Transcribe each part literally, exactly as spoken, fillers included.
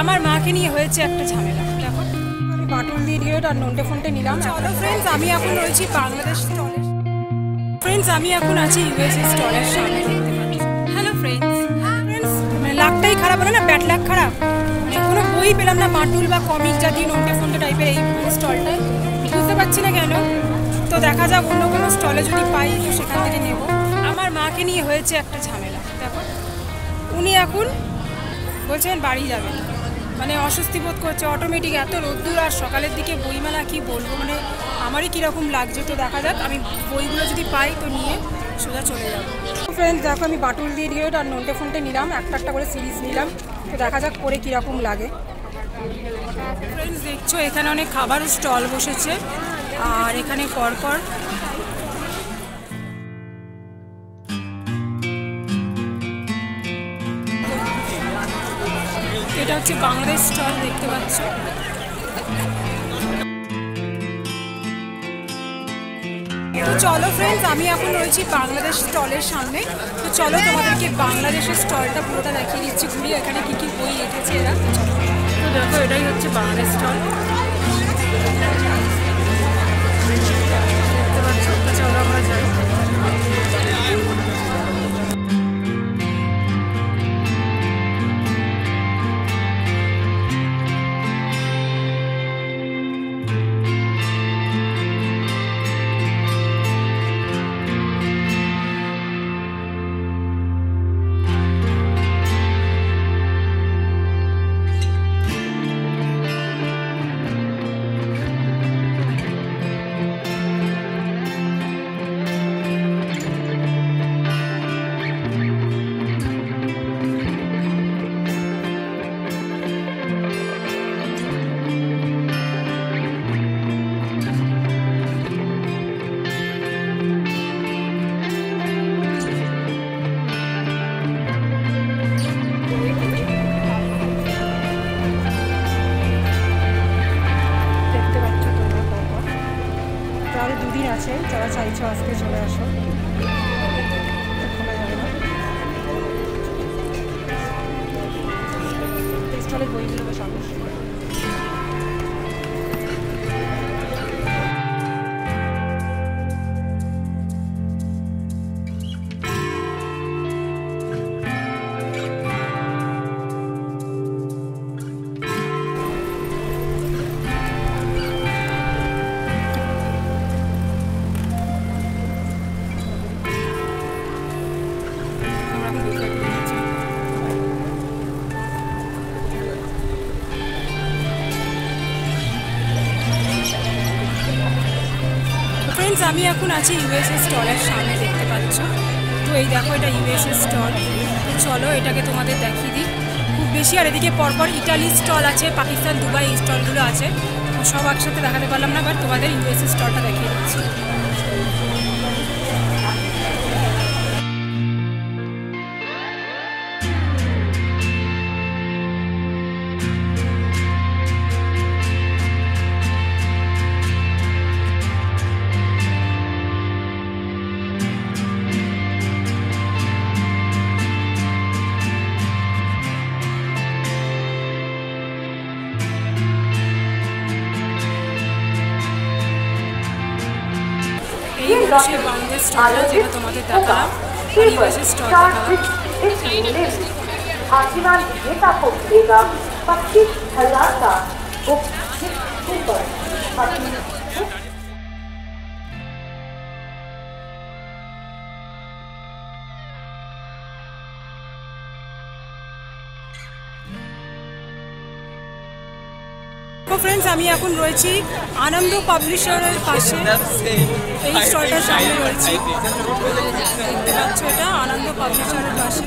আমার মাকে নিয়ে হয়েছে একটা ঝামেলা। দেখো আমি বাটুল দিয়ে ডিওড আর নন্টে ফোনটে নিলাম। চলো ফ্রেন্ডস, আমি এখন রয়েছি বাংলাদেশ স্টলে। ফ্রেন্ডস আমি এখন আছি ইউএসএ স্টলের সামনে, দেখতে পাচ্ছি। Hello friends. ফ্রেন্ডস মানে লাকটাই খারাপ হলো না, ব্যাড লাক খারাপ, মানে কোনো বই পেলাম না বাটুল বা কমিক জাতীয় নন্টে ফোনটে টাইপের এই স্টলটায়। বুঝতে পারছি না কেন, তো দেখা যাক অন্য কোনো স্টলে যদি পাই তো সেখান থেকে নেব। আমার মাকে নিয়ে হয়েছে একটা ঝামেলা। দেখো উনি এখন বলছেন বাড়ি যাবেন, মানে অস্বস্তি বোধ করছে অটোমেটিক, এত রোদ্দুর আর সকালের দিকে বইমেলা কি বলবো, মানে আমারই কীরকম লাগছে। তো দেখা যাক, আমি বইগুলো যদি পাই তো নিয়ে সোজা চলে যাবো। ফ্রেন্ডস দেখো আমি বাটুল দিয়ে ডিওড আর নন্টে ফোনটে নিলাম, একটা একটা করে সিরিজ নিলাম, তো দেখা যাক পরে কীরকম লাগে। ফ্রেন্ডস দেখছো এখানে অনেক খাবারও স্টল বসেছে, আর এখানে পরপর এটা হচ্ছে বাংলাদেশ স্টল, দেখতে পাচ্ছ। তো চলো ফ্রেন্ডস, আমি এখন রয়েছি বাংলাদেশ স্টলের সামনে। তো চলো তোমাদেরকে বাংলাদেশের স্টলটা পুরোটা দেখিয়ে দিচ্ছি ঘুরিয়ে, এখানে কী কী বই রেখেছে এরা। তো দেখো এটাই হচ্ছে বাংলাদেশ স্টল, দেখতে পাচ্ছ। তো চলো আমরা যাই। আরও দুদিন আছে, যারা চাইছো আজকে চলে আসো, খোলা যাবে না। স্টলের বইগুলো বেশ অবশ্যই। ফ্রেন্ডস আমি এখন আছি ইউএসএ স্টলের সামনে, দেখতে পাচ্ছ। তো এই দেখো এটা ইউএসএ স্টল। তো চলো এটাকে তোমাদের দেখিয়ে দিই। খুব বেশি আর এদিকে পরপর ইটালি স্টল আছে, পাকিস্তান, দুবাই এই স্টলগুলো আছে। তো সব একসাথে দেখাতে পারলাম না, বাট তোমাদের ইউএসএ স্টলটা দেখিয়ে দিচ্ছি। সেই বাংলাদেশ স্টলটা যেটা তোমাদের দেখালাম, ইউএসএ স্টল দেখালাম। आजीवन विजेता को मिलेगा पच्चीस हजार का ऊपर। তো ফ্রেন্ডস আমি এখন রয়েছি আনন্দ পাবলিশারের পাশে, এই স্টলটার সামনে রয়েছি, দেখতে পাচ্ছ। এটা আনন্দ পাবলিশারের পাশে।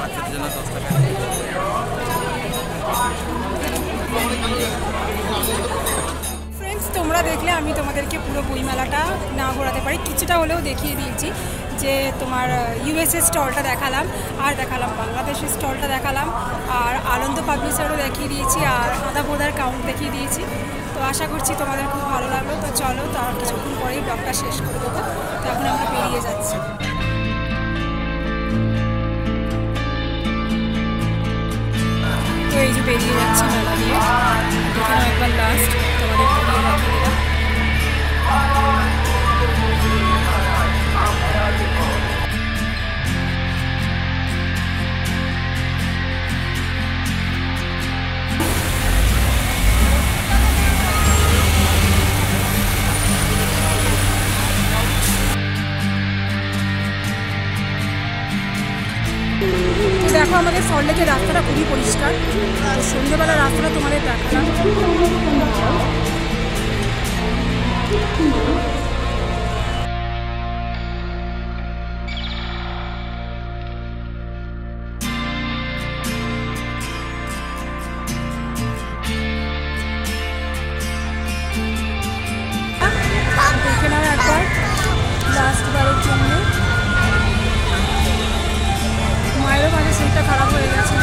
ফ্রেন্ডস তোমরা দেখলে আমি তোমাদেরকে পুরো বইমেলাটা না ঘোরাতে পারি, কিছুটা হলেও দেখিয়ে দিয়েছি। যে তোমার ইউএসএ স্টলটা দেখালাম, আর দেখালাম বাংলাদেশের স্টলটা দেখালাম, আর আনন্দ পাবলিশারও দেখিয়ে দিয়েছি, আর আদা বোদার কাউন্ট দেখিয়ে দিয়েছি। তো আশা করছি তোমাদের খুব ভালো লাগলো। তো চলো, তো আর কিছুক্ষণ পরেই ব্লগটা শেষ করে দেবো। তো এখন আমরা বেরিয়ে যাচ্ছি। তো এই যে বেরিয়ে যাচ্ছি মেলা এবার লাস্ট তোমাদের ঘুরিয়ে রাখি দিলাম। দেখো আমাদের সল্টলেকের রাস্তাটা খুবই পরিষ্কার, আর সন্ধ্যেবেলা রাস্তাটা তোমাদের দেখালাম। দেখে নাও একবার লাস্ট বারের জন্য। মায়েরও মাঝে শরীরটা খারাপ হয়ে গেছিল।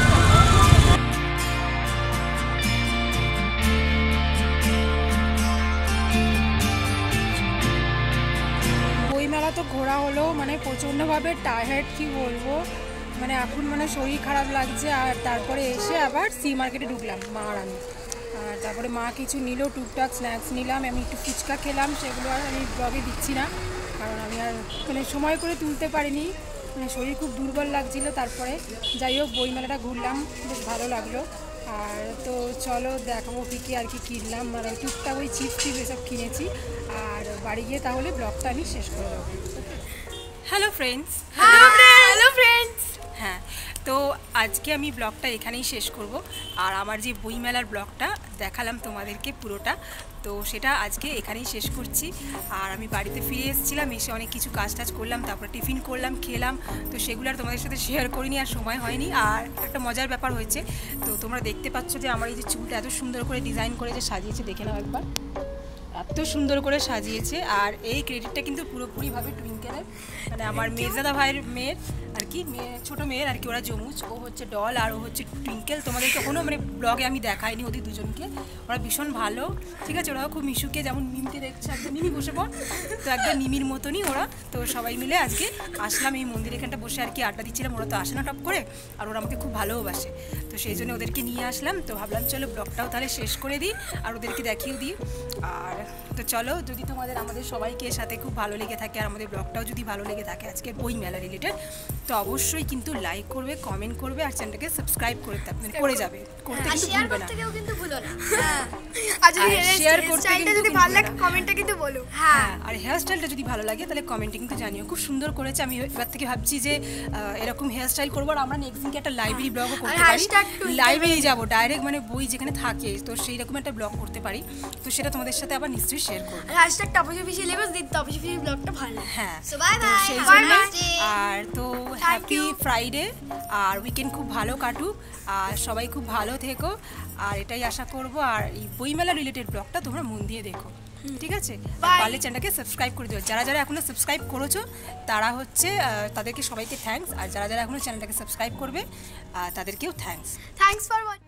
বইমেলা তো ঘোরা হলো, মানে প্রচণ্ডভাবে টায়ার্ড, কি বলবো, মানে এখন মানে শরীর খারাপ লাগছে। আর তারপরে এসে আবার সি মার্কেটে ঢুকলাম মা আর আমি। আর তারপরে মা কিছু নিল, টুকটাক স্ন্যাক্স নিলাম, আমি একটু ফুচকা খেলাম, সেগুলো আর আমি ব্লগে দিচ্ছি না, কারণ আমি আর মানে সময় করে তুলতে পারিনি, মানে শরীর খুব দুর্বল লাগছিল। তারপরে যাই হোক বইমেলাটা ঘুরলাম, বেশ ভালো লাগলো। আর তো চলো দেখাবো কী কী আর কি কিনলাম, মানে টুকটাক ওই চিপস টিপ এসব কিনেছি। আর বাড়ি গিয়ে তাহলে ব্লগটা আমি শেষ করে দেবো। Hello friends, hello friends. হ্যাঁ, তো আজকে আমি ব্লগটা এখানেই শেষ করব। আর আমার যে বইমেলার ব্লগটা দেখালাম তোমাদেরকে পুরোটা, তো সেটা আজকে এখানেই শেষ করছি। আর আমি বাড়িতে ফিরে এসেছিলাম, এসে অনেক কিছু কাজ টাজ করলাম, তারপরে টিফিন করলাম, খেলাম। তো সেগুলো আর তোমাদের সাথে শেয়ার করিনি, আর সময় হয়নি। আর একটা মজার ব্যাপার হয়েছে, তো তোমরা দেখতে পাচ্ছ যে আমার এই যে চুলটা এত সুন্দর করে ডিজাইন করে যে সাজিয়েছে, দেখে নাও একবার, এত সুন্দর করে সাজিয়েছে। আর এই ক্রেডিটটা কিন্তু পুরোপুরিভাবে টুইঙ্কেলের, মানে আমার মেজদাদা ভাইয়ের মেয়ের আর কি, মেয়ে ছোটো মেয়ের আর কি, ওরা জমুজ, ও হচ্ছে ডল আর ও হচ্ছে টুইঙ্কেল। তোমাদেরকে কোনো মানে ব্লগে আমি দেখাইনি ওদের দুজনকে, ওরা ভীষণ ভালো, ঠিক আছে। ওরাও খুব মিশুকে যেমন মিমকে দেখছে, একদম মিমি বসে পড়, তো একদম মিমির মতনই ওরা। তো সবাই মিলে আজকে আসলাম এই মন্দির এখানটা বসে আর কি আড্ডা দিচ্ছিলাম। ওরা তো আসে না টপ করে, আর ওরা আমাকে খুব ভালোবাসে, তো সেই জন্য ওদেরকে নিয়ে আসলাম। তো ভাবলাম চলো ব্লগটাও তাহলে শেষ করে দিই আর ওদেরকে দেখিয়েও দিই। আর তো চলো, যদি তোমাদের আমাদের সবাইকে সাথে খুব ভালো লেগে থাকে আর আমাদের ব্লগটাও যদি ভালো লেগে থাকে আজকের বই মেলা রিলেটেড, তো অবশ্যই কিন্তু লাইক করবে, কমেন্ট করবে, আর চ্যানেলটাকে সাবস্ক্রাইব করে মানে করে যাবে, করতে কিন্তু ভুলবে না। কেউ কিন্তু ভুলো না। আর শেয়ার করতে কিন্তু যদি ভালো লাগে কমেন্টে কিন্তু বলো। হ্যাঁ, আর হেয়ার স্টাইলটা যদি ভালো লাগে তাহলে কমেন্টে কিন্তু জানিও, খুব সুন্দর করেছে। আমি এবার থেকে ভাবছি যে এরকম হেয়ার স্টাইল করবো, আর আমরা নেক্সট দিনকে একটা লাইব্রেরি ব্লগও করতে পারি, লাইব্রেরি যাবো ডাইরেক্ট, মানে বই যেখানে থাকে, তো সেই রকম একটা ব্লগ করতে পারি। তো সেটা তোমাদের সাথে আবার নিশ্চয়ই শেয়ার করবো। হ্যাশট্যাগ টপসি সিলেবাস দিন, টপসি ব্লগটা ভালো। হ্যাঁ, সো বাই বাই, সেই জন্য। আর তো হ্যাপি ফ্রাইডে, আর উইকেন্ড খুব ভালো কাটুক, আর সবাই খুব ভালো থেকো, আর এটাই আশা করব। আর এই বইমেলা রিলেটেড ব্লগটা তোমরা মন দিয়ে দেখো, ঠিক আছে। পারলে চ্যানেলটাকে সাবস্ক্রাইব করে দিও, যারা যারা এখনো সাবস্ক্রাইব করেছো তারা হচ্ছে তাদেরকে সবাইকে থ্যাঙ্কস, আর যারা যারা এখনো চ্যানেলটাকে সাবস্ক্রাইব করবে তাদেরকেও থ্যাঙ্কস। Thanks for watching.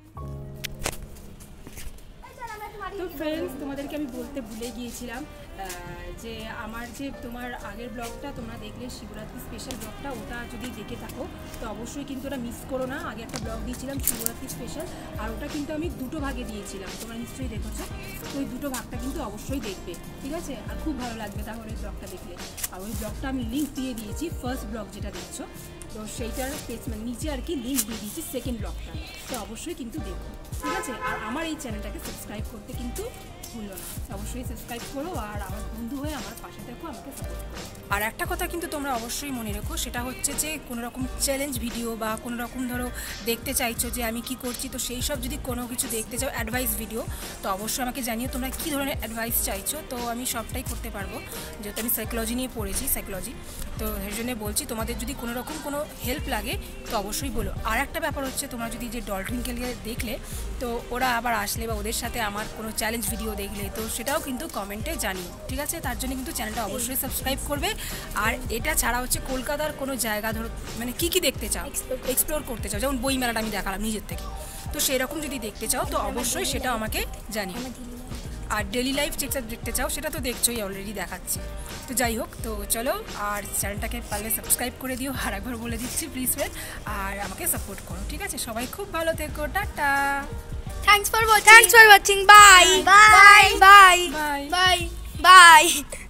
তো ফ্রেন্ডস, তোমাদেরকে আমি বলতে ভুলে গিয়েছিলাম যে আমার যে তোমার আগের ব্লগটা তোমরা দেখলে শিবরাত্রি স্পেশাল ব্লগটা, ওটা যদি দেখে থাকো তো অবশ্যই কিন্তু ওটা মিস করো না। আগে একটা ব্লগ দিয়েছিলাম শিবরাত্রি স্পেশাল, আর ওটা কিন্তু আমি দুটো ভাগে দিয়েছিলাম, তোমরা নিশ্চয়ই দেখেছো। তো ওই দুটো ভাগটা কিন্তু অবশ্যই দেখবে, ঠিক আছে। আর খুব ভালো লাগবে তাহলে ওই ব্লগটা দেখলে। আর ওই ব্লগটা আমি লিঙ্ক দিয়ে দিয়েছি, ফার্স্ট ব্লগ যেটা দেখছো, তো সেইটার পেজ মানে নিচে আর কি লিঙ্ক দিয়ে দিয়েছি সেকেন্ড ব্লগটা, তো অবশ্যই কিন্তু দেখো, ঠিক আছে। আর আমার এই চ্যানেলটাকে সাবস্ক্রাইব করতে কিন্তু ভুলো না, অবশ্যই সাবস্ক্রাইব করো, আর আমার বন্ধু হয়ে আমার পাশে দেখো, আমাকে সাপোর্ট করো। আর একটা কথা কিন্তু তোমরা অবশ্যই মনে রেখো, সেটা হচ্ছে যে কোনো রকম চ্যালেঞ্জ ভিডিও বা কোনো রকম ধরো দেখতে চাইছো যে আমি কি করছি, তো সেই সব যদি কোনো কিছু দেখতে চাও, অ্যাডভাইস ভিডিও, তো অবশ্যই আমাকে জানিও তোমরা কী ধরনের অ্যাডভাইস চাইছো। তো আমি সবটাই করতে পারবো, যেহেতু আমি সাইকোলজি নিয়ে পড়েছি, সাইকোলজি, তো সেই জন্য বলছি তোমাদের যদি কোনো রকম কোনো হেল্প লাগে তো অবশ্যই বলো। আর একটা ব্যাপার হচ্ছে, তোমরা যদি যে ডলফিনকে দেখলে, তো ওরা আবার আসলে বা ওদের সাথে আমার কোনো চ্যালেঞ্জ ভিডিও দেখলে, তো সেটাও কিন্তু কমেন্টে জানিও, ঠিক আছে। তার জন্য কিন্তু চ্যানেলটা অবশ্যই সাবস্ক্রাইব করবে। আর এটা ছাড়া হচ্ছে কলকাতার কোনো জায়গা ধরো মানে কী কী দেখতে চাও, এক্সপ্লোর করতে চাও, যেমন বই মেলাটা আমি দেখালাম নিজের থেকে, তো সেই রকম যদি দেখতে চাও তো অবশ্যই সেটা আমাকে জানিও। আর ডেলি লাইফ চেকচার দেখতে চাও, সেটা তো দেখছোই, অলরেডি দেখাচ্ছি। তো যাই হোক, তো চলো, আর চ্যানেলটাকে পারলে সাবস্ক্রাইব করে দিও, আর একবার বলে দিচ্ছি প্লিজ ফ্রেন্ড, আর আমাকে সাপোর্ট করো, ঠিক আছে। সবাই খুব ভালো থেকো, ta ta. Thanks for watching thanks for watching bye bye bye bye bye by